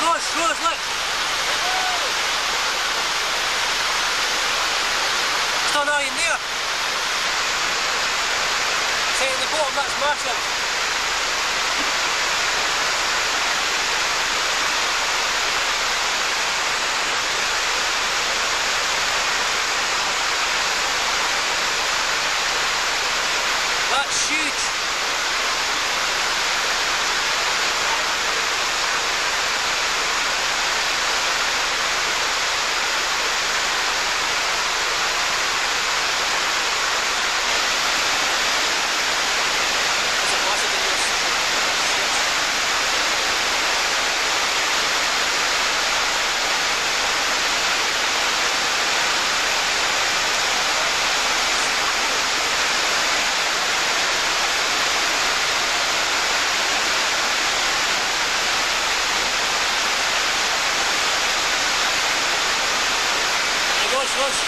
Rose, look! Still not in there. Say at the bottom, that's massive. That's huge. Rose.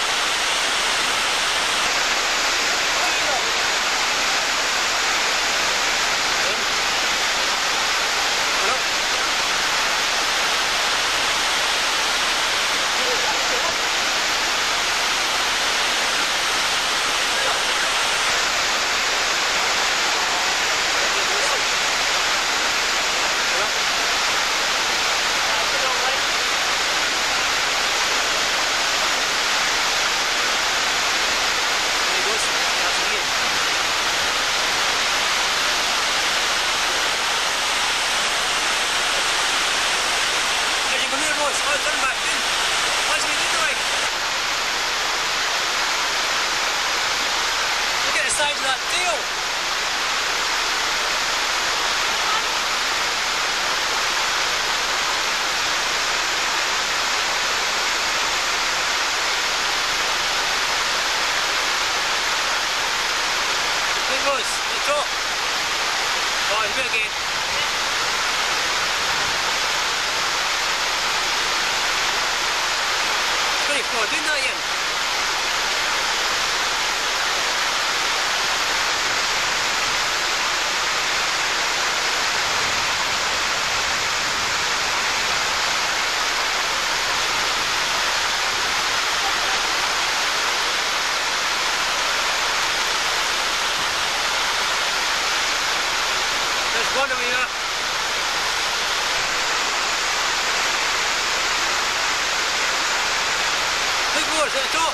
Side of that deal. There goes the top. Oh, he's been again. 24, doing that again. There's one over here. Big boards at the top.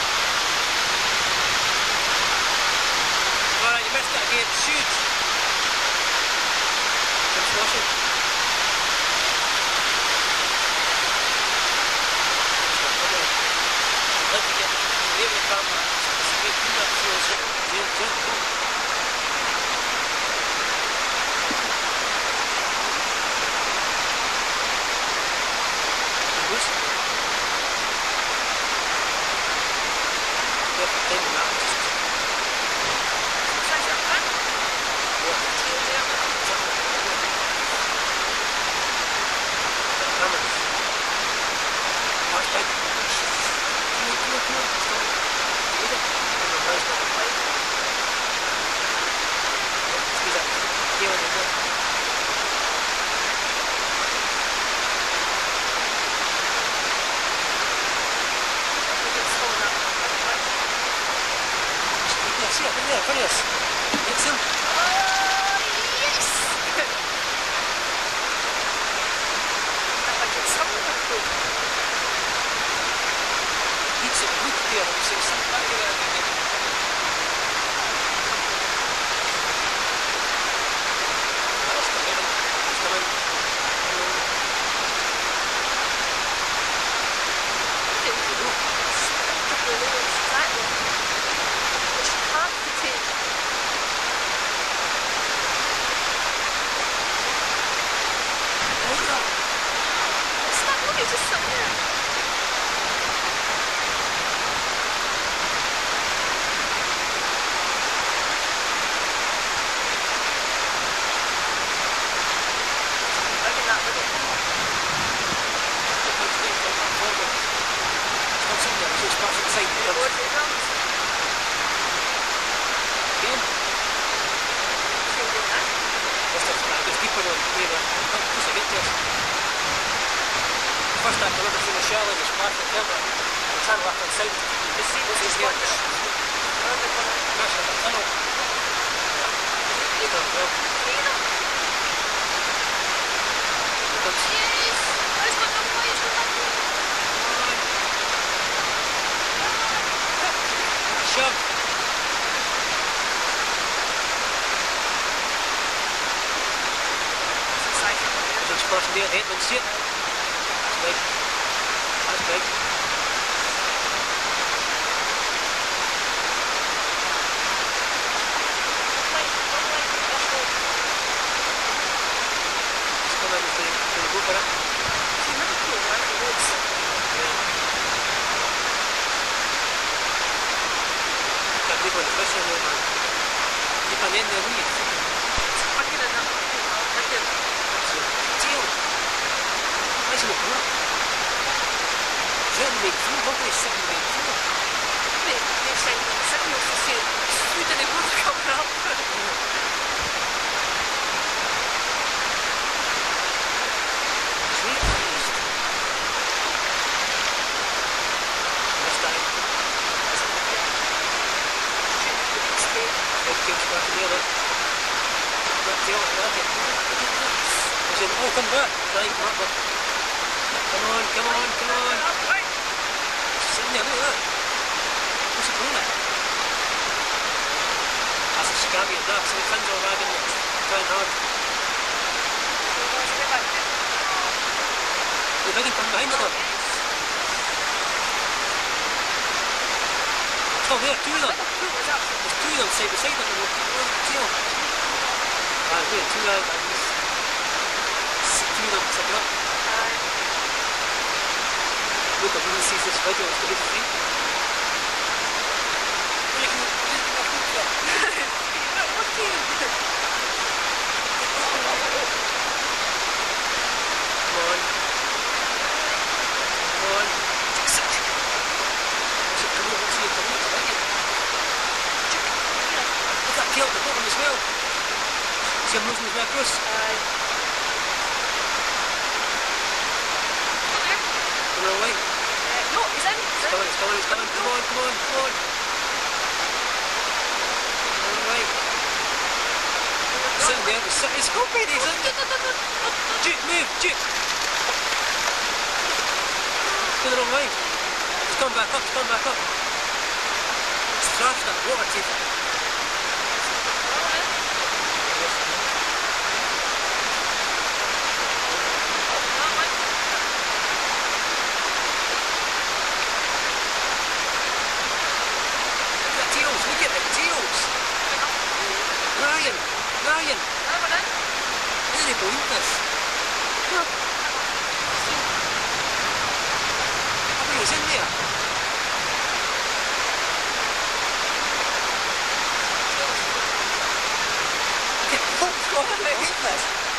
Alright, you missed it again. Shoot. It's washing. I'd like to get away with the camera. It's a great thing that feels. See up in there, in front of us. It's him. Yes! If I get something up though. Eats it, look there, and you say something back there again. That's coming in. It's coming. Just something there. There's people on here, just to get to us. First I delivered through the shell and the splash the camera. I turned back inside to keep You see what's this his name? one? Where are they going? Crash in the tunnel. Still, well, because Yes! Let's go down the way, let's go down the way. shove. It's a sight from here. There's a splash there, the entrance, see it? That's big. That's big. It's coming, he's gonna go for it. See, Liverpool, right? The roads. Yeah. Can't believe when the fish in there, man. You can end there, wouldn't you? It's fucking in that fucking Deal. Nice little corner. Trying to make through, hopefully second make through. Mate, next time when the signals to say you didn't want to come up. Sweet East. This time, big kids back in the other. Got tail back in. I said, oh, come back. Right, come up. Come on, come on, come on. Sitting there, look at that. What's the corner? That's a scabby at that, so the fins are wagging it. Trying hard. The big one coming behind it though. Oh, there, two of them. There's two of them side by side on the tail. Wait, two of them. Two of them sticking up. Look, if anyone sees this video, it's going to be free. Come on. Come on. What's it coming up? What's it coming up? I like it. Look at that tail at the bottom as well. See him losing his way across? The wrong way. No, he's in. He's in. It's coming, it's coming. Come on, come on, come on. Wrong way. Sitting there, it's go ready, isn't it? Duke, move, Duke. It's going the wrong way. It's gone back up, it's gone back up. It's thrashed at water teeth. Look at the tails! Ryan! Ryan! I didn't believe this. Look. I think it's in there. What's going on? I hate this.